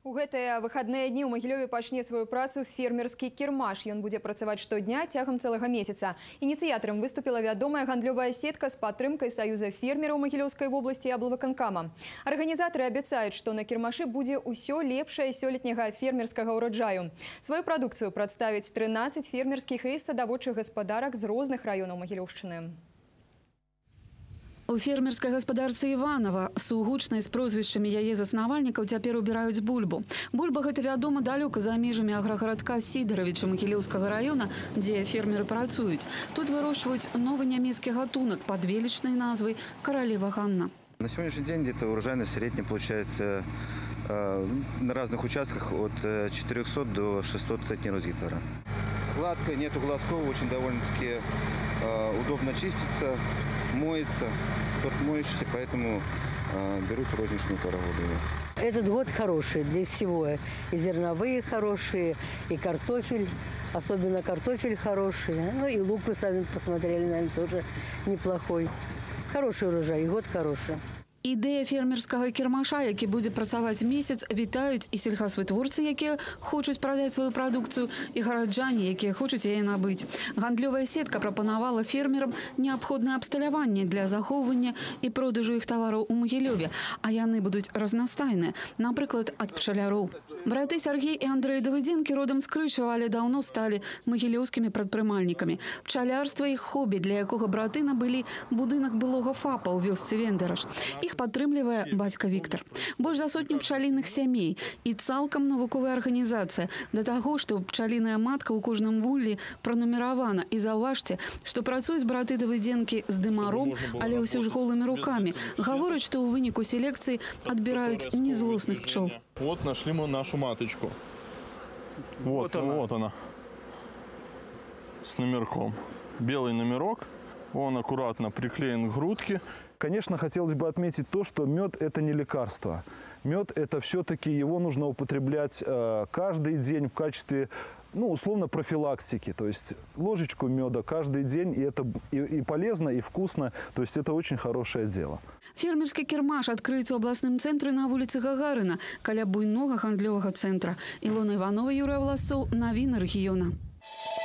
У гэтыя выхадныя дні ў Магілёве пачне сваю працу фермерскі кірмаш. Ён будзе працаваць штодня цягам цэлага месяца. Ініцыятарам выступіла вядомая гандлёвая сетка з падтрымкай Саюза фермераў Магілёўскай вобласці і аблвыканкама. Арганізатары абяцаюць, што на кірмашы будзе ўсё лепшае сёлетняга фермерскага ўраджаю. Сваю прадукцыю прадставяць 13 фермерскіх і садаводчых гаспадарак з розных раёнаў Магілёўшчыны. У фермерской гаспадарцы Иванова сугучнай з прозвішчамі яе заснавальнікаў цяпер убіраюць бульбу. Бульба гэта вядома далёка за межамі аграгарадка Сідаравіча Магілёўскага района, дзе фермеры працуюць. Тут вырошчваюць новы нямецкі гатунак пад велічнай назвай «Королева Ганна». На сегодняшний день где-то урожайность средняя получается на разных участках от 400 до 600 центнеров с гектара. Гладко, нету глазков, очень довольно-таки удобно чистится, моется, тот моющийся, поэтому берут розничную породу. Этот год хороший для всего. И зерновые хорошие, и картофель, особенно картофель хороший. Ну и лук, вы сами посмотрели, наверное, тоже неплохой. Хороший урожай, и год хороший. Ідэя фермерскага кірмаша, які будзе працаваць месяц, вітаюць і сельхазвытворцы, якія хочуць прадаць сваю прадукцыю, і гараджане, якія хочуць яе набыць. Гандлёвая сетка прапанавала фермерам неабходнае абсталяванне для захоўвання і продажу іх тавараў у Магілёве, а яны будуць разнастайныя, напрыклад, ад пчаляроў. Браты Сергей і Андрэй Давыдзенкі родам з Крычава, але даўно сталі магілёўскімі прадпрымальнікамі. Пчалярства іх хобі, для якога браты набылі будынак былога ФАПа ў вёсцы Вендараш. Іх падтрымлівае бацька Віктор. Больш за сотню пчаліных сямей і цалкам навуковая арганізацыя. Да таго, што пчаліная матка ў кожным вуллі пранумеравана. І заўважце, што працуюць браты Давыдзенкі з дымаром, але ўсё ж голымі рукамі. Гавораць, што ў выніку селекцыі адбіраюць незлосных пчол. Вот нашли мы нашу маточку. Вот она. С номерком. Белый номерок. Он аккуратно приклеен к грудке. Конечно, хотелось бы отметить то, что мед – это не лекарство. Мед – это все-таки его нужно употреблять каждый день в качестве, ну, условно, профилактики. То есть ложечку меда каждый день, и это и полезно, и вкусно. То есть это очень хорошее дело. Фермерскі кірмаш адкрыецца ў абласным цэнтры на вуліцы Гагарына, каля буйнога гандлёвага цэнтра. Ілона Іванова, Юрыя Власоў, навіны рэгіёна.